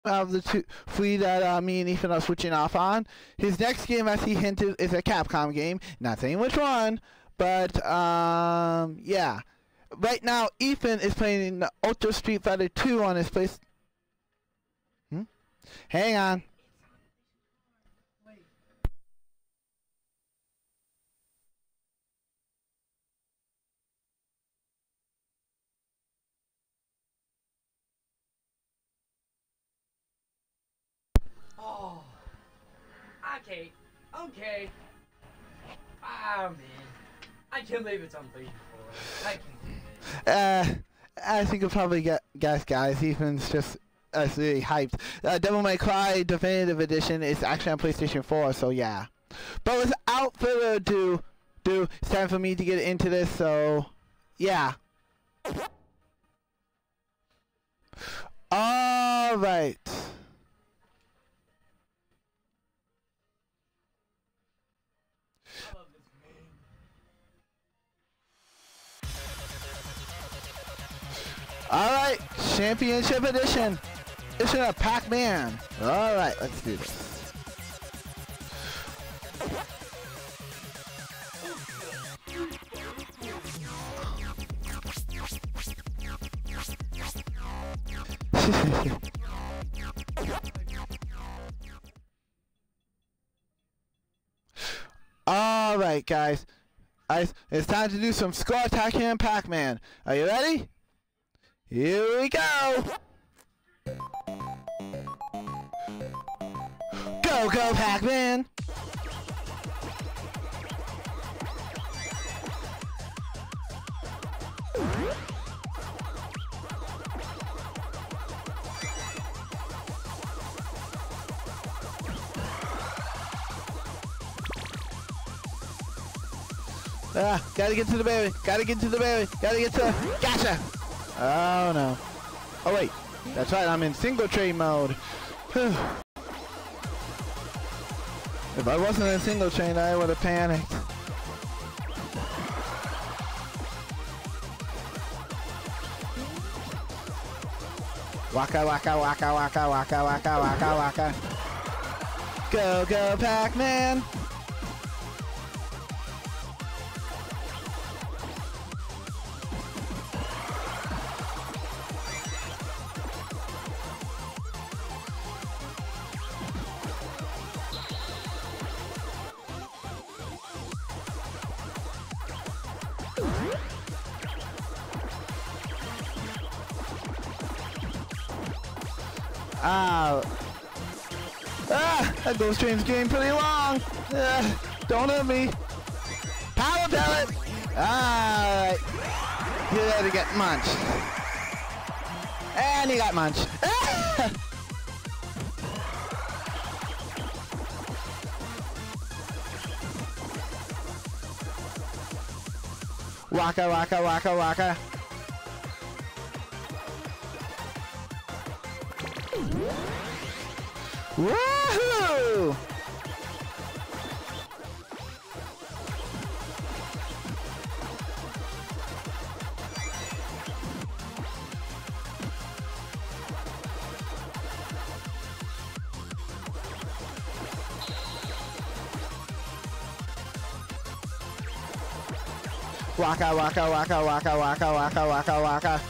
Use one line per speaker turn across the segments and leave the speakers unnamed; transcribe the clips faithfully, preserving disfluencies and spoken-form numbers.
Out of the two, three that uh, me and Ethan are switching off on. His next game, as he hinted, is a Capcom game. Not saying which one, but um, yeah. Right now, Ethan is playing Ultra Street Fighter two on his place. Hmm? Hang on.
Oh. Okay. Okay. Ah, man. I can't believe it's on PlayStation four. I can't believe it.
Uh, I think you'll probably get guess, guys. Ethan's just uh, really hyped. Uh, Devil May Cry Definitive Edition is actually on PlayStation four, so yeah. But without further ado, do it's time for me to get into this. So, yeah. All right. Alright, Championship Edition. Edition of Pac-Man. Alright, let's do this. Alright, guys. Guys, it's time to do some score attacking in Pac-Man. Are you ready? Here we go! Go, go, Pac-Man! Ah, gotta get to the berry, gotta get to the berry, gotta get to... Gotcha! Oh no. Oh wait, that's right, I'm in single train mode. If I wasn't in single train, I would have panicked. Waka waka waka waka waka waka waka waka. Go go Pac-Man! Ah, ah, that ghost train's getting pretty long. Uh, don't hurt me. Power pellet. Alright. You're there to get munched. And you got munched. Waka waka waka waka. Woohoo! Waka waka waka waka waka waka waka waka.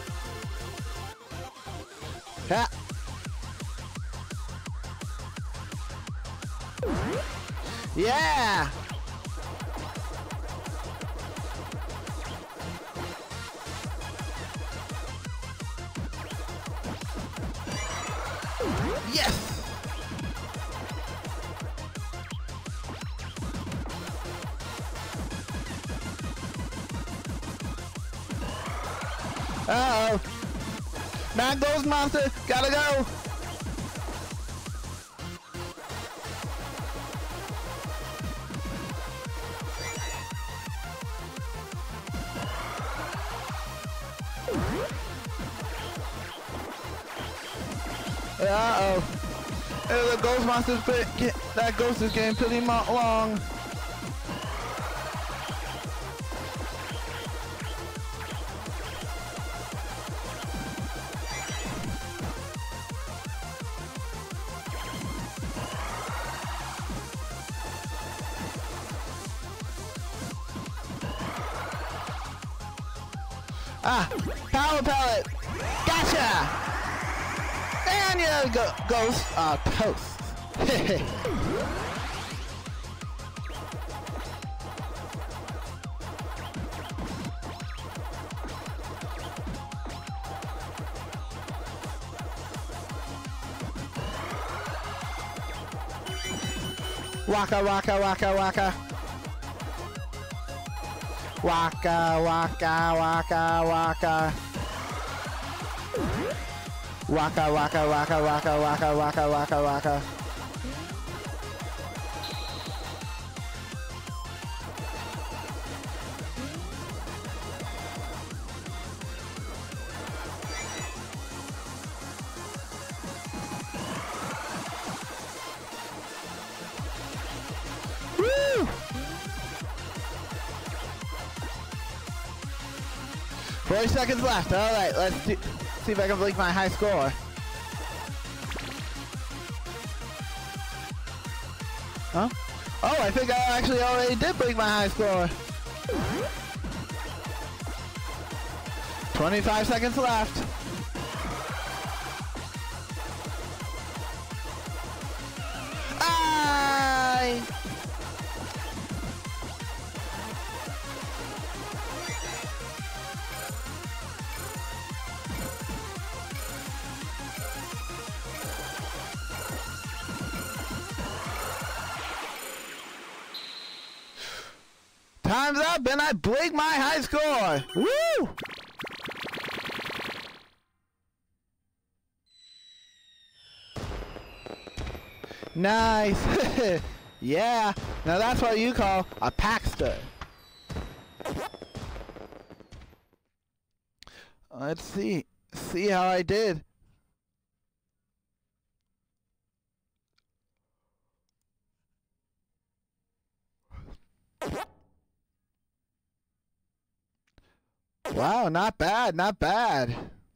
Yeah. Yeah! Yes! Uh-oh. Mad Ghost Monster, gotta go! Uh-oh. Hey, the ghost monster's get, that ghost is getting pretty long. Ah, power pellet. Gotcha. And you go ghost uh toast. Waka waka waka waka. Waka waka waka waka. Waka waka waka waka waka waka waka waka. Woo! Forty seconds left. All right, let's do, see if I can blink my high score. Huh? Oh, I think I actually already did blink my high score. twenty-five seconds left. I. Time's up and I blink my high score. Woo! Nice. Yeah. Now that's what you call a packster. Let's see. See how I did. Wow, not bad, not bad.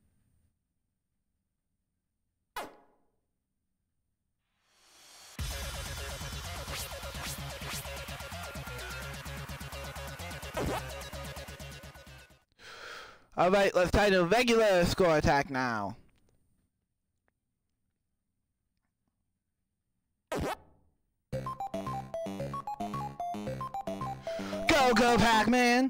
All right, let's try the regular score attack now. Go, go, Pac-Man!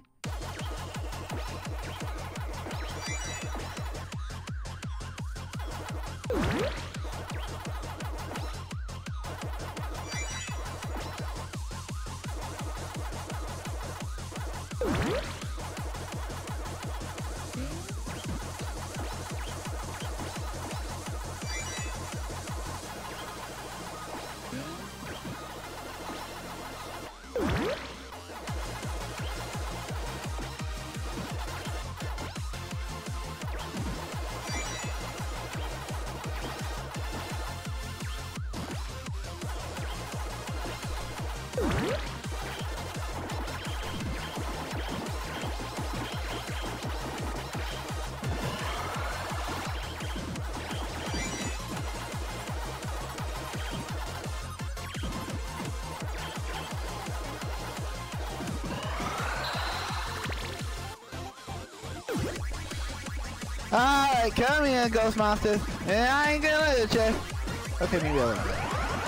Alright, come here, Ghost Monster. And I ain't gonna let you. Okay, maybe I'll let you.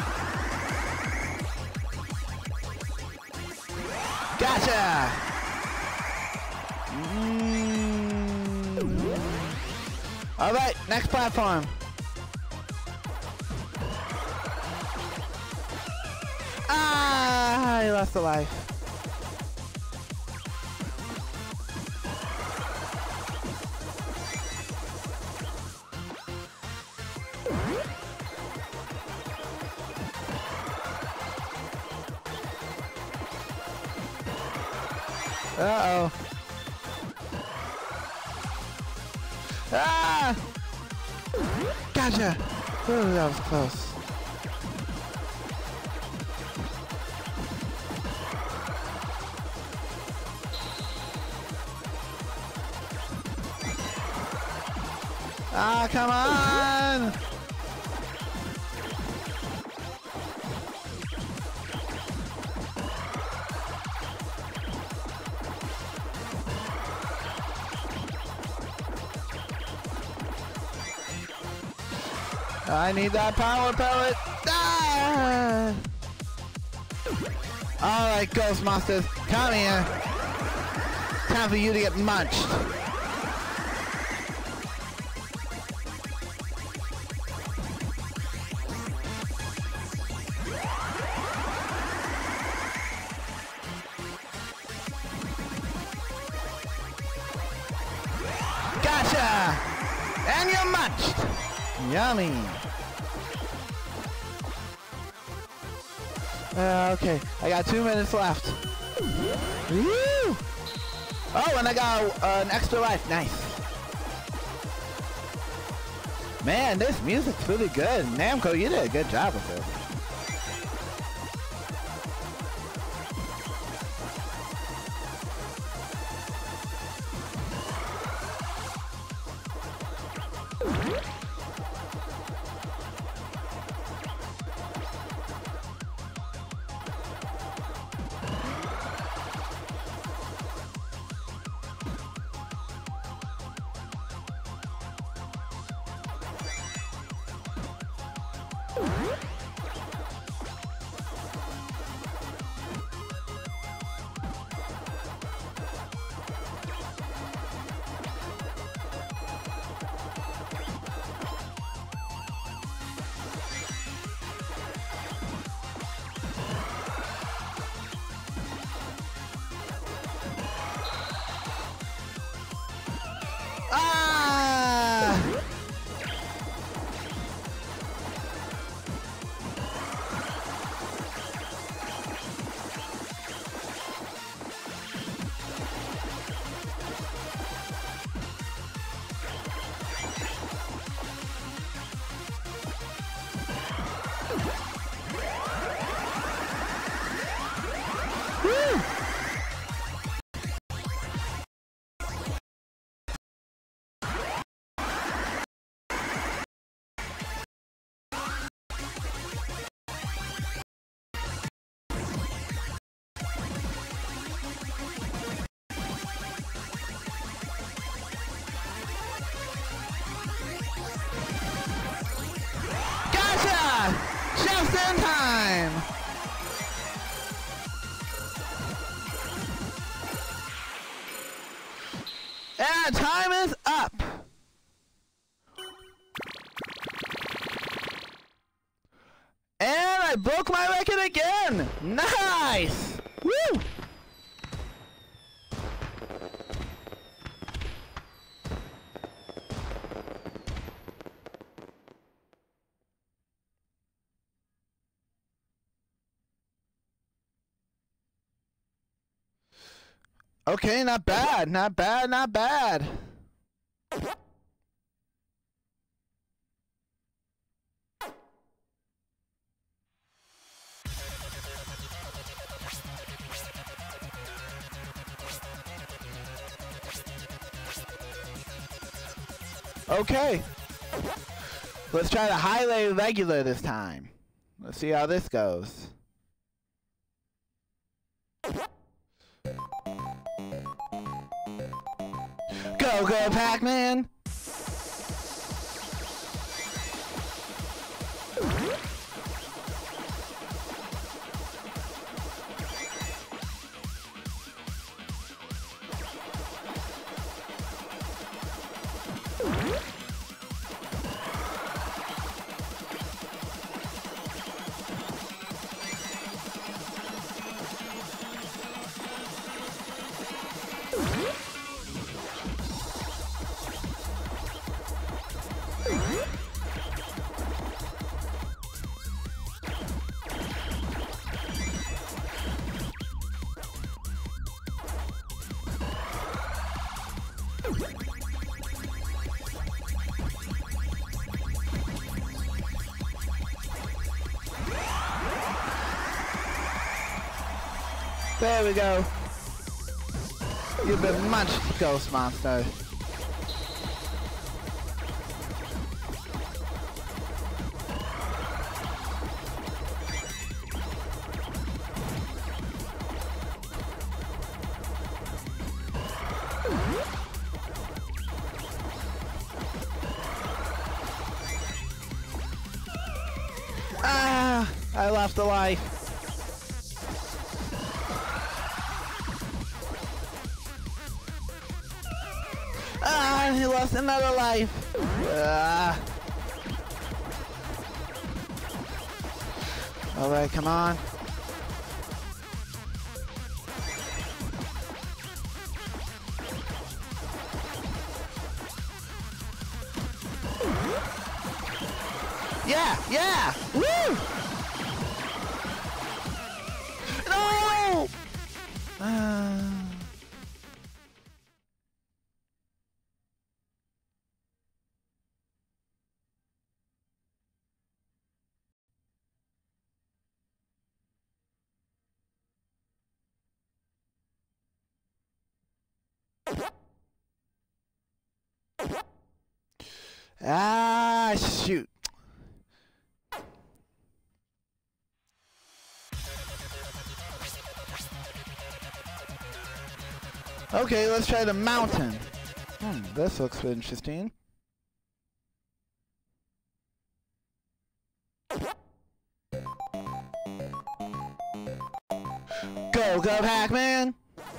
Gotcha! Mm. Alright, next platform. Ah, I lost a life. Uh-oh. Ah! Gotcha! Oh, that was close. Ah, come on! I need that power pellet. Ah! Alright, Ghost Monsters, come here. Time for you to get munched. Gotcha! And you're munched! Yummy! Uh, okay, I got two minutes left. Woo! Oh, and I got uh, an extra life. Nice. Man, this music's really good. Namco, you did a good job with it. Ah! Woo! Gotcha! Just in time! And time is up! And I broke my record again! Nice! Woo! Okay, not bad, not bad, not bad. Okay. Let's try to highlight regular this time. Let's see how this goes. Go, go, Pac-Man! There we go. You've been munched, Ghost Monster. Ah, I lost a life. Ah, he lost another life. Ah. All right, come on. Yeah, yeah! Woo! No! Uh... Ah, shoot. Okay, let's try the mountain. Hmm, this looks interesting. Go, go, Pac-Man!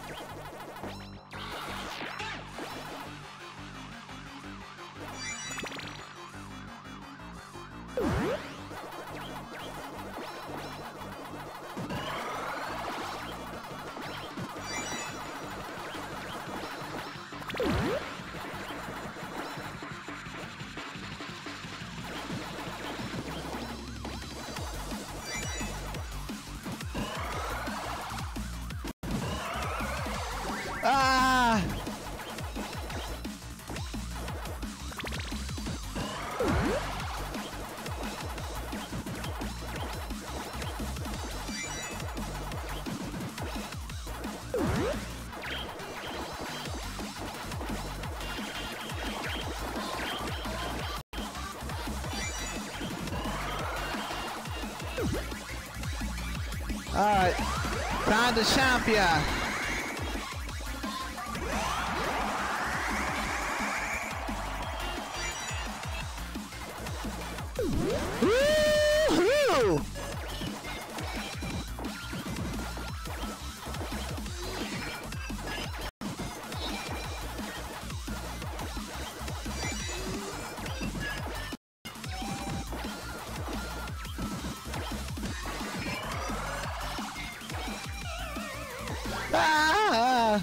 Ah! Alright, time to champion. Woo-hoo! Ah!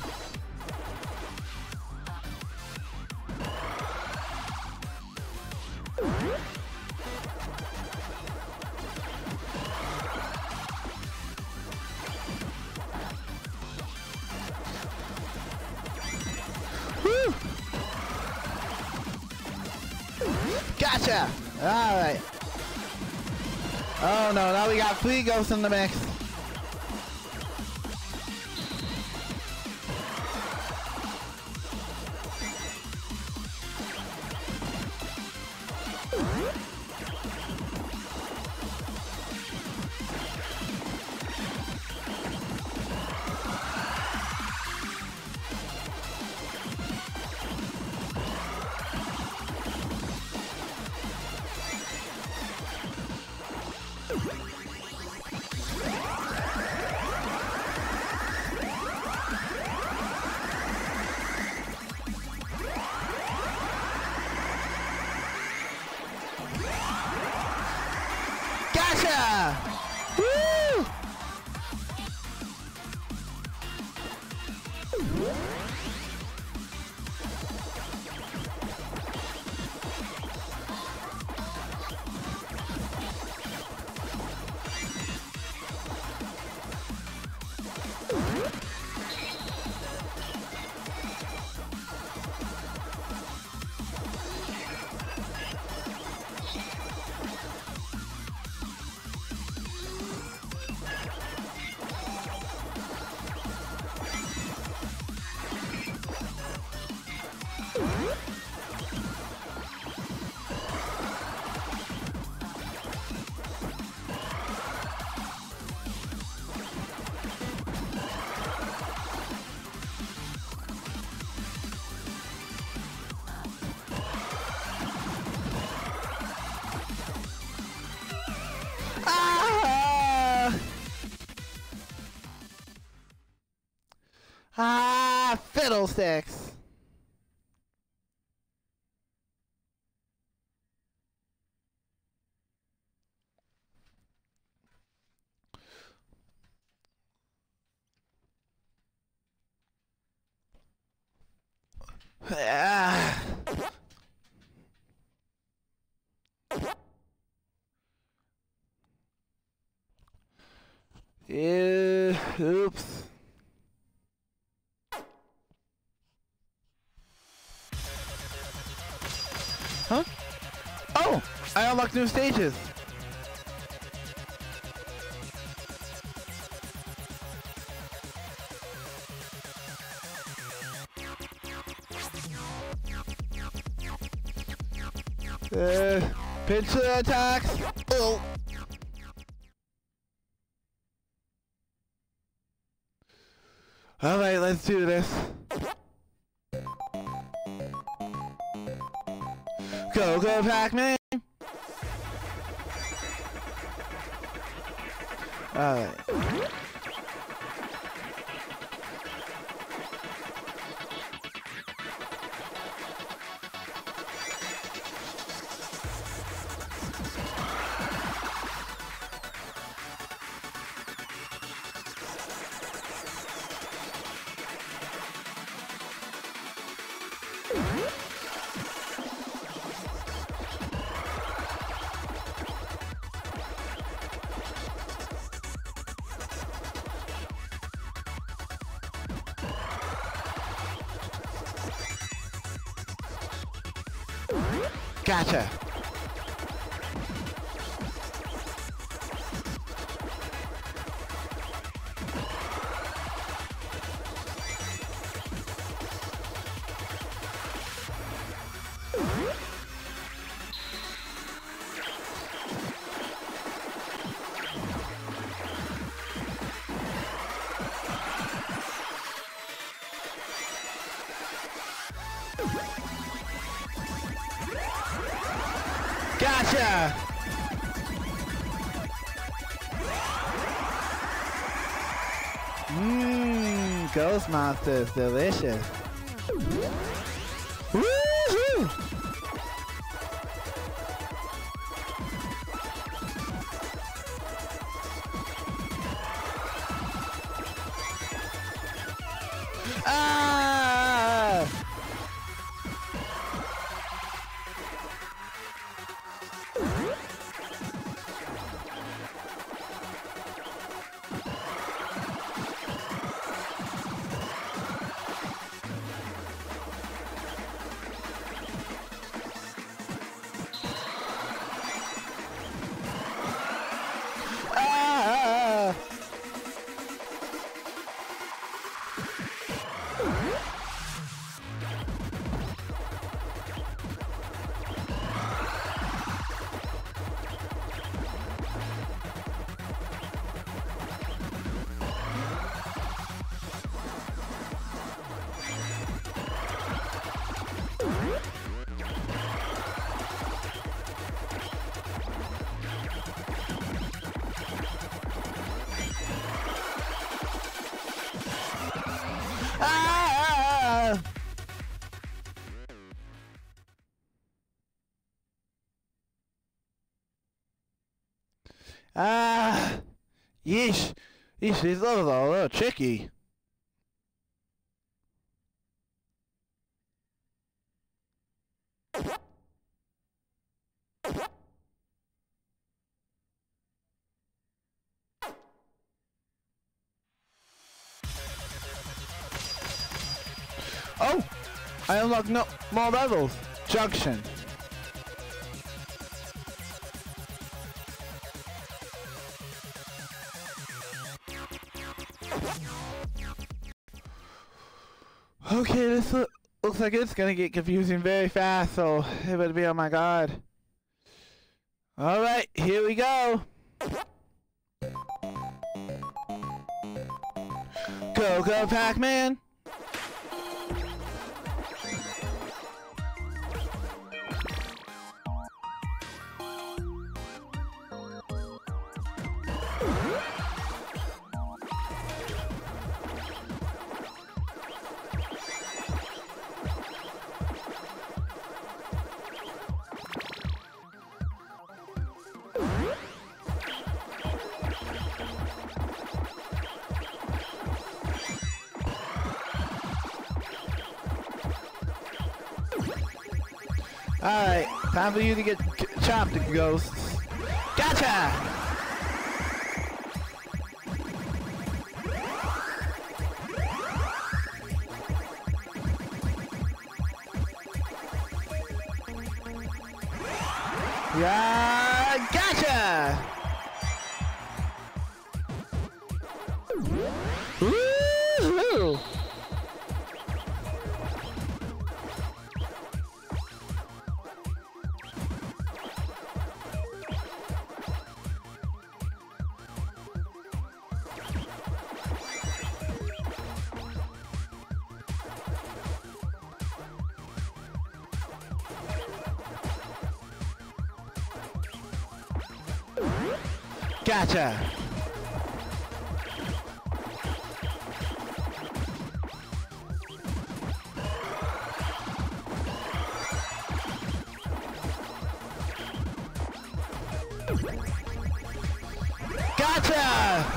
Woo! Gotcha! Alright. Oh no, now we got three ghosts in the mix. Gotcha! Woo! Fiddlesticks. Ah. Ew, oops. Huh? Oh! I unlocked new stages! Uh, pinch attacks! Oh! Alright, let's do this. Go, go, Pac-Man! Alright. Gotcha. Gotcha! Mmm, Ghost Monsters, delicious. Woohoo! Ah! Ah! Ah! Ah! Yeesh! Yeesh, these levels are a little tricky. Oh! I unlocked no more levels. Junction. Okay, this lo looks like it's gonna get confusing very fast, so it better be on my guard. Alright, here we go. Go, go, Pac-Man! Alright, time for you to get chopped, ghosts. Gotcha! Yeah, gotcha! Woo-hoo! Gotcha. Gotcha.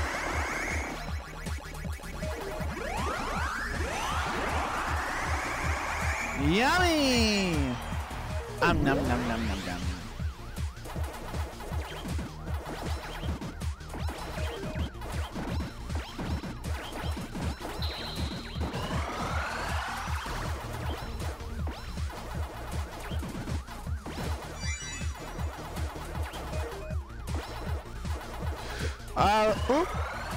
Yummy. Um, num, num, num, num, num. Uh, oop.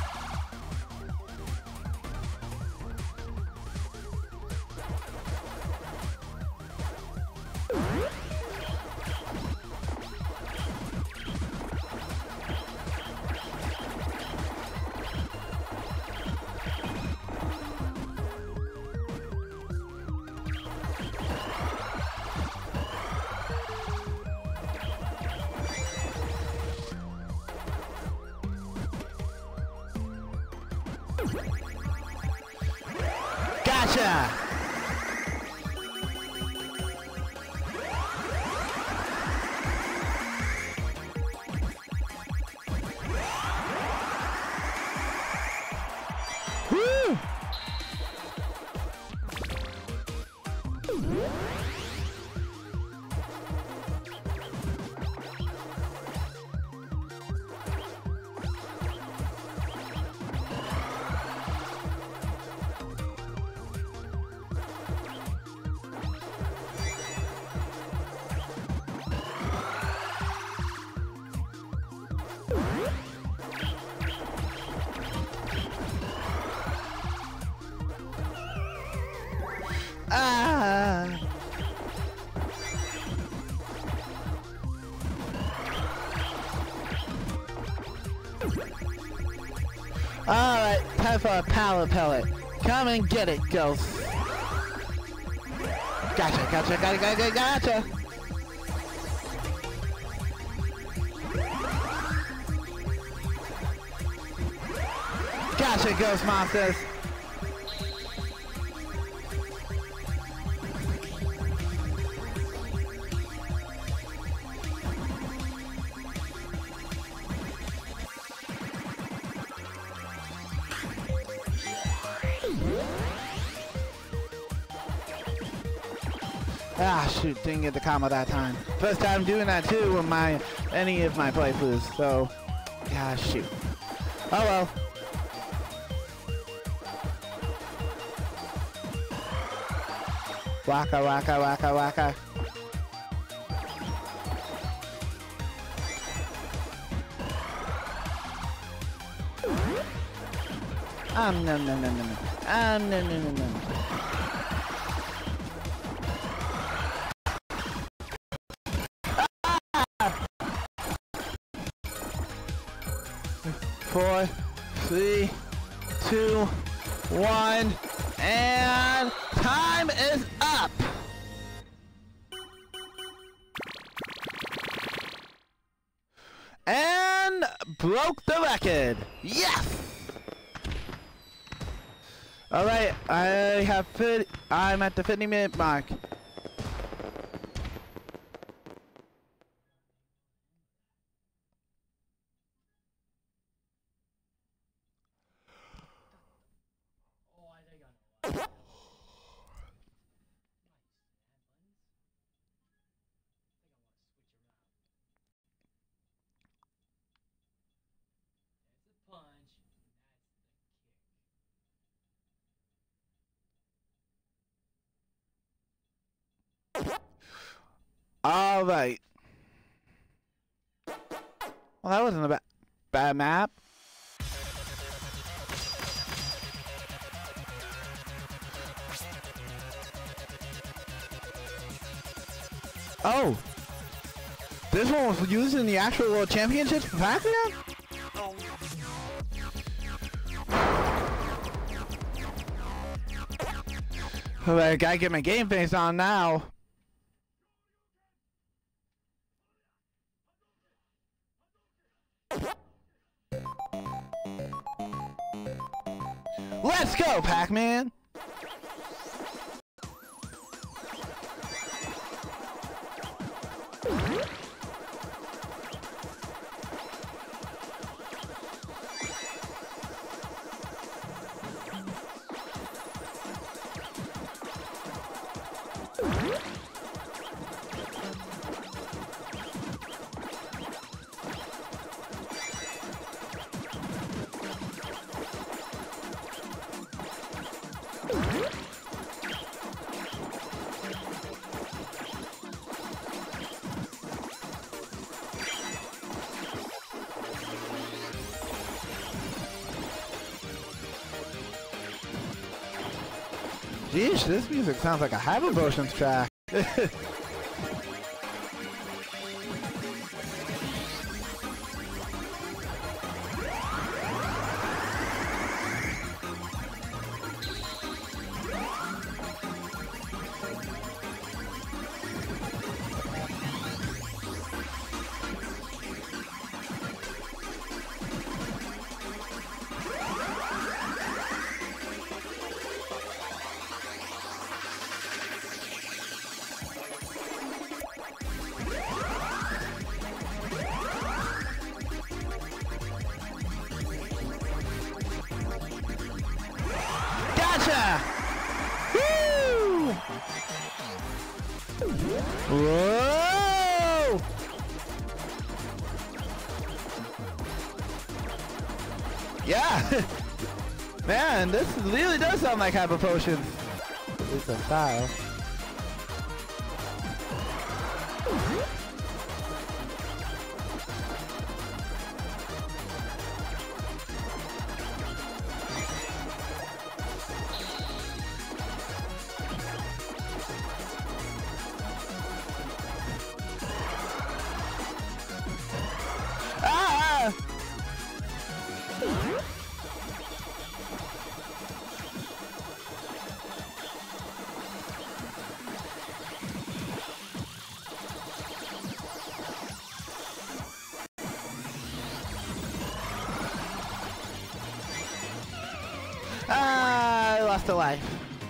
Gotcha! Woo! Ah! Alright, time for a power pellet. Come and get it, ghost. Gotcha, gotcha, gotcha, gotcha, gotcha! Gotcha, ghost monsters! Ah, shoot, didn't get the combo that time. First time doing that too with my, any of my playthroughs, so, yeah, shoot. Oh well. Waka, waka, waka, waka. Um, no, no, no, no, no. Um, no, no, no, no. Four, three, two, one, and time is up! And broke the record! Yes! Alright, I have fit I'm at the fifty minute mark. All right. Well, that wasn't a ba bad map. Oh. This one was used in the actual World Championships for Pac-Man? Oh, I gotta get my game face on now. Let's go, Pac-Man! Jeez, this music sounds like a Hyper Potions track. Gotcha! Woo! Whoa! Yeah! Man, this really does sound like Hyper Potions. At least in style. Ah! Ah, I lost a life.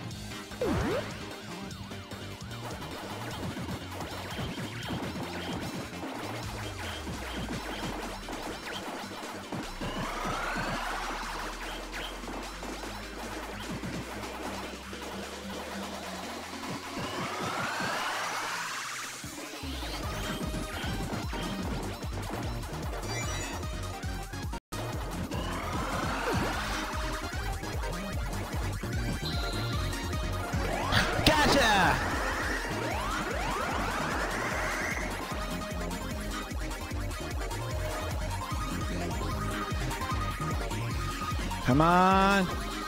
Gotcha! Come on!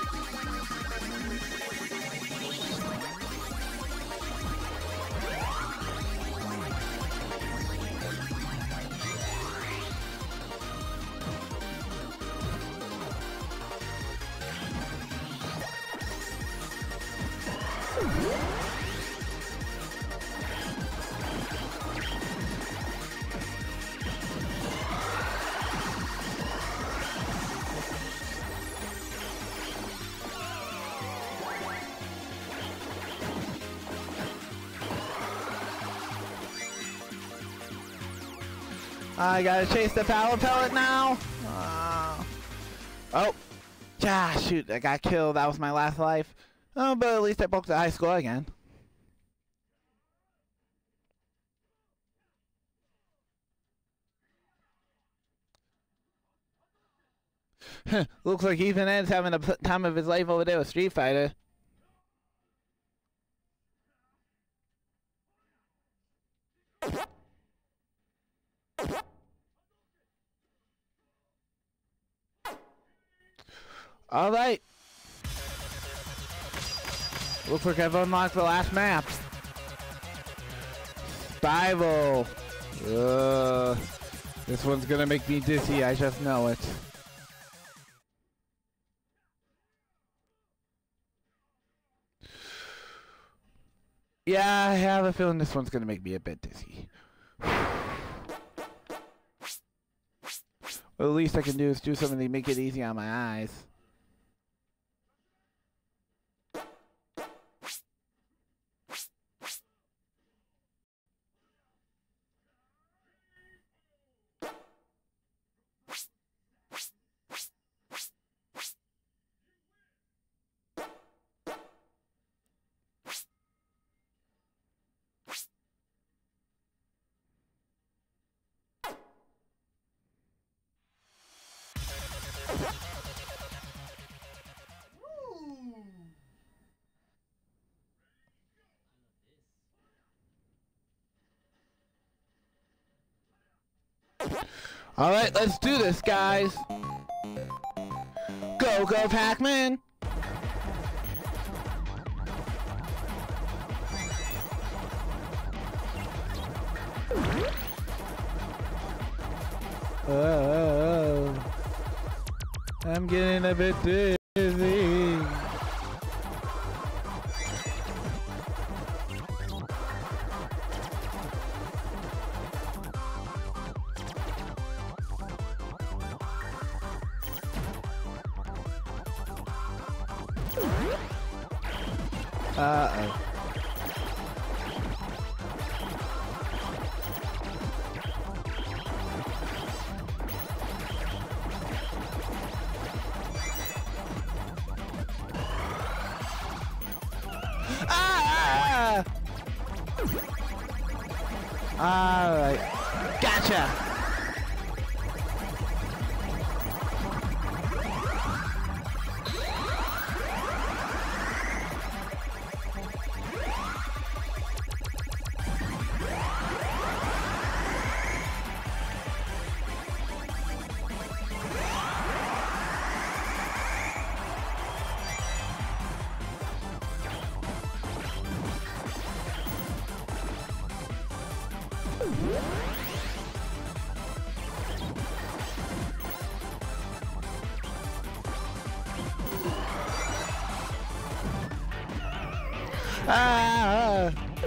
I gotta chase the power pellet now. Uh, oh, yeah, shoot! I got killed. That was my last life. Oh, but at least I broke the high score again. Looks like Ethan Ed's having a time of his life over there with Street Fighter. All right. Looks like I've unlocked the last map. Spiral. Ugh. This one's gonna make me dizzy, I just know it. Yeah, I have a feeling this one's gonna make me a bit dizzy. Well, the least I can do is do something to make it easy on my eyes. All right, let's do this, guys. Go, go, Pac-Man. Oh, I'm getting a bit dizzy. Uh-oh. Ah! All right. Gotcha. Ah!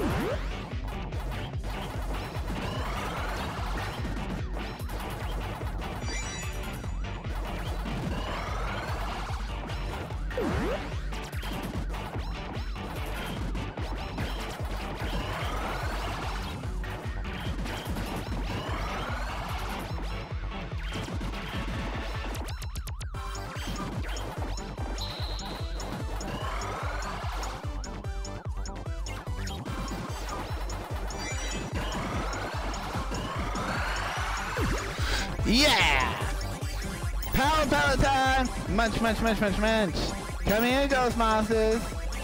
Yeah! Power power time! Munch, munch, munch, munch, munch! Come here, Ghost Monsters!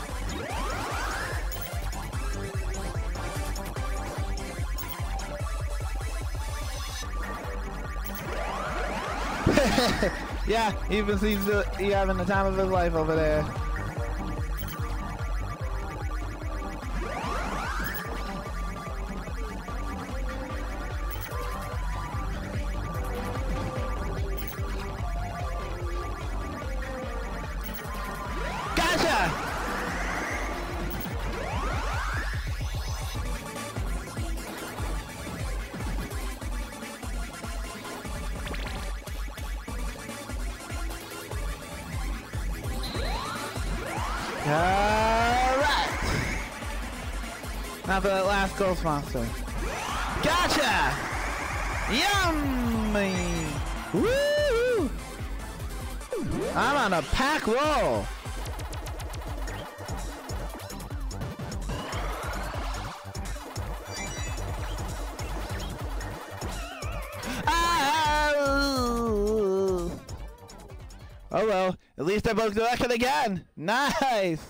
Yeah, he even seems to be having the time of his life over there. Alright! Now for that last ghost monster. Gotcha! Yummy! Woo! I'm on a pack roll! Oh well, at least I broke the record again! Nice!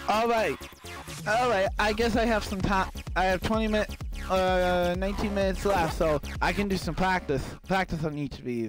All right. All right. I guess I have some time. I have twenty minutes, uh, nineteen minutes left, so I can do some practice. Practice on each of these.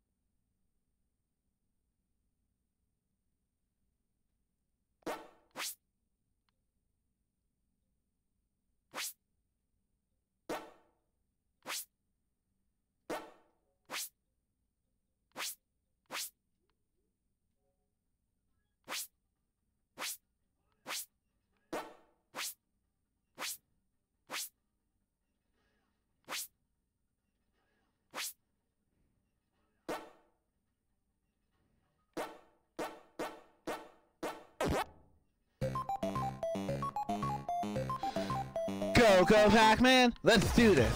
Go, go, Pac-Man! Let's do this!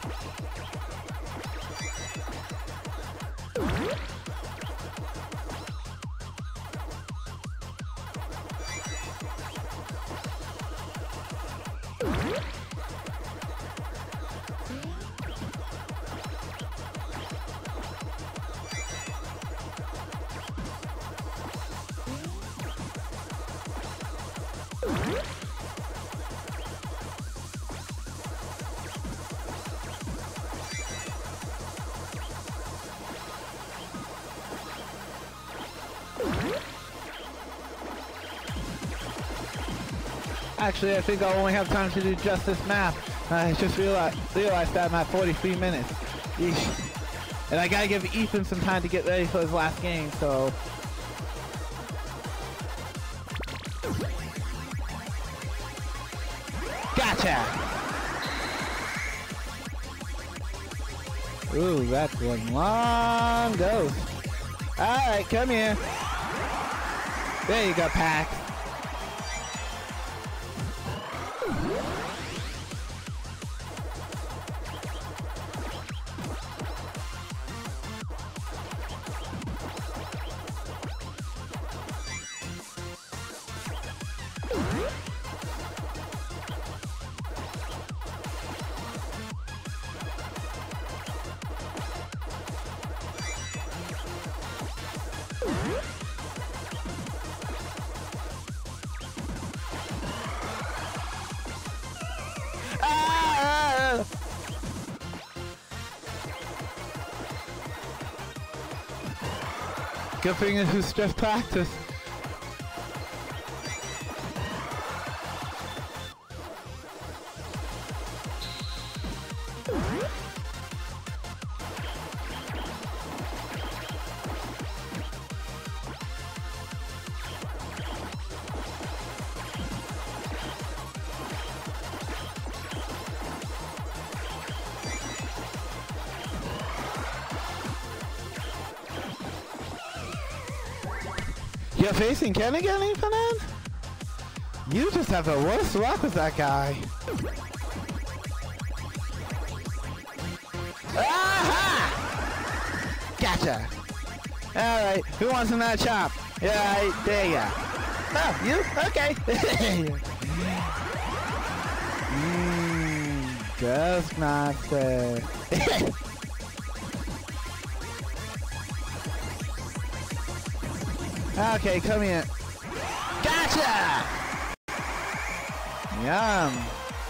Actually, I think I'll only have time to do just this map. I just realized, realized that I'm at forty-three minutes. Yeesh. And I gotta give Ethan some time to get ready for his last game, so... Gotcha! Ooh, that's one long ghost. Alright, come here. There you go, Pac. Good thing it's just practice. You're facing Ken again, Ethan? You just have the worst luck with that guy. Aha! Gotcha. Alright, who wants another chop? Yeah, right, there you go. Oh, you? Okay. Mmm, Ghost Master. Okay, come here. Gotcha! Yum.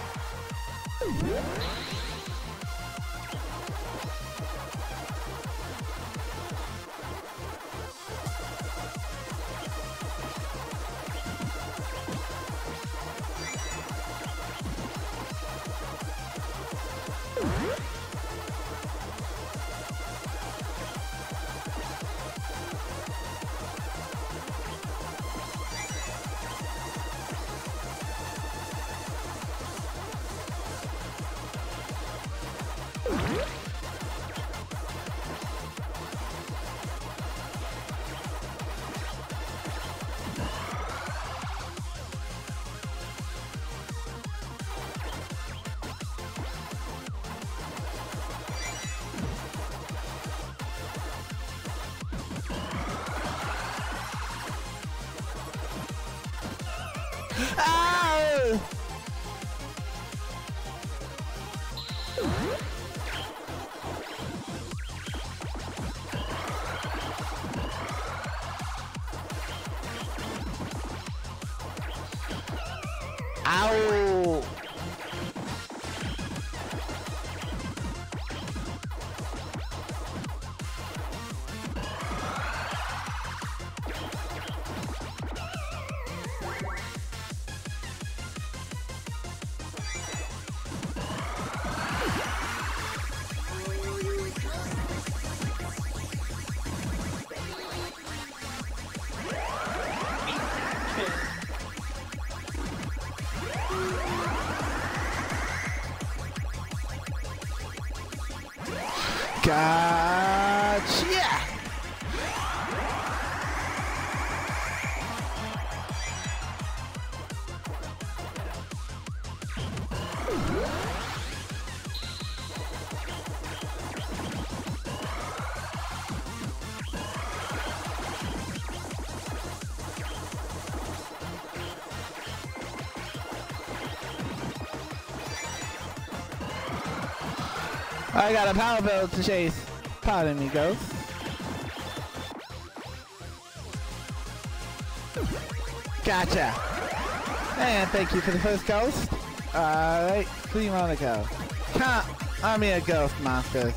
Ow! Ow! Gotcha! I got a power build to chase. Pardon me, Ghost. Gotcha. And thank you for the first ghost. Alright, three more to go. Can't. I'm here, Ghost Masters.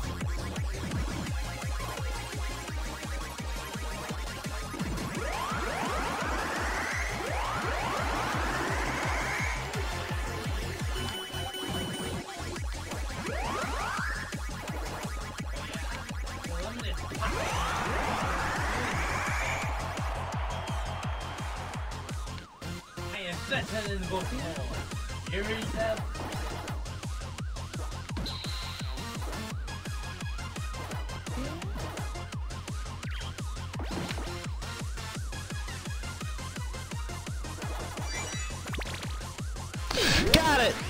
Better than both now. You ready, Seb?
Got it!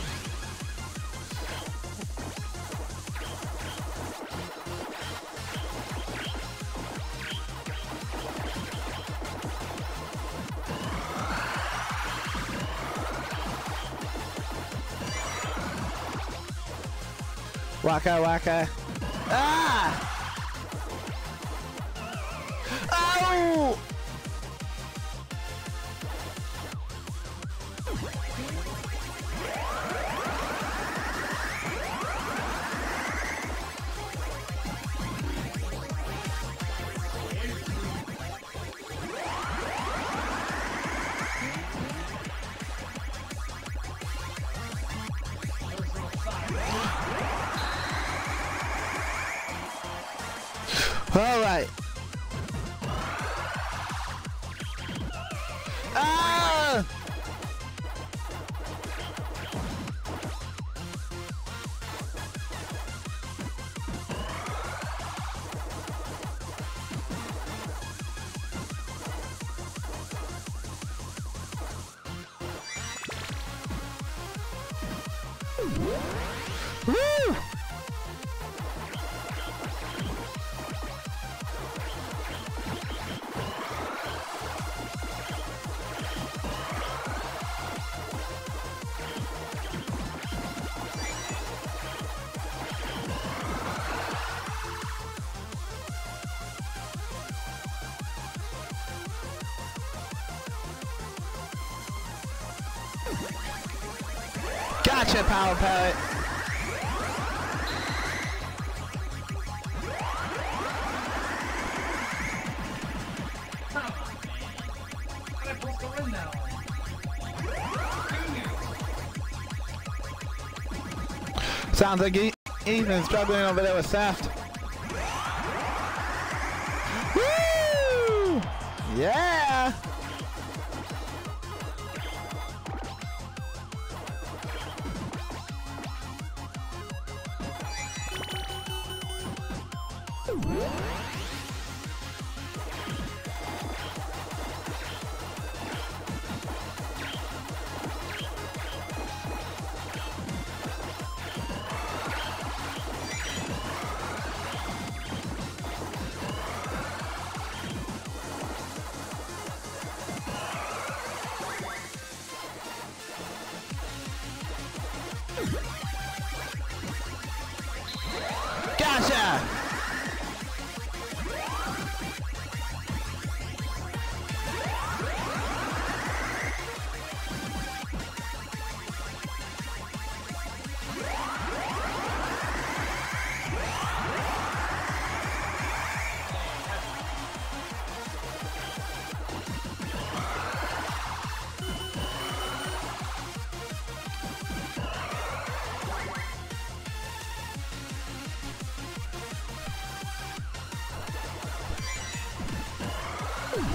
Waka waka. Ah! Ow! All right. Ah! Woo! Gotcha, Power Pellet. Sounds like e Ethan's struggling over there with Saft. Woo! Yeah! Gotcha!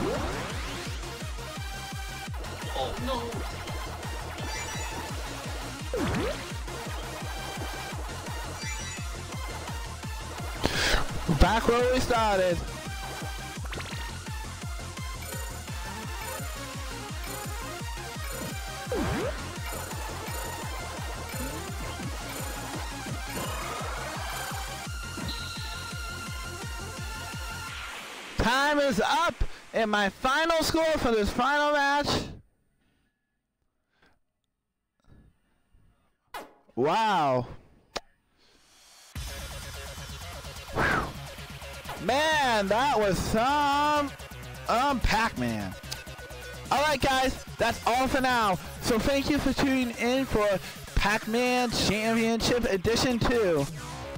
Oh no!
Back where we started. Time is up, and my final score for this final match. Wow. Man, that was some um Pac-Man. Alright guys, that's all for now. So thank you for tuning in for Pac-Man Championship Edition two.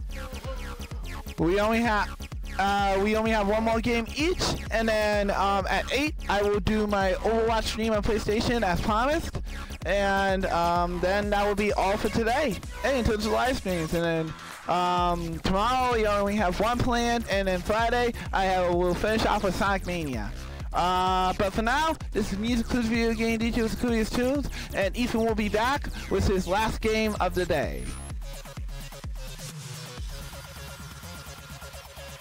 We only have uh, we only have one more game each, and then um, at eight I will do my Overwatch stream on PlayStation as promised, and um, then that will be all for today. And until the live streams, and then Um, tomorrow we only have one planned, and then Friday I have, will finish off with Sonic Mania. Uh, but for now, this is Music Clues Video Game D J with the Coolest Tunes, and Ethan will be back with his last game of the day.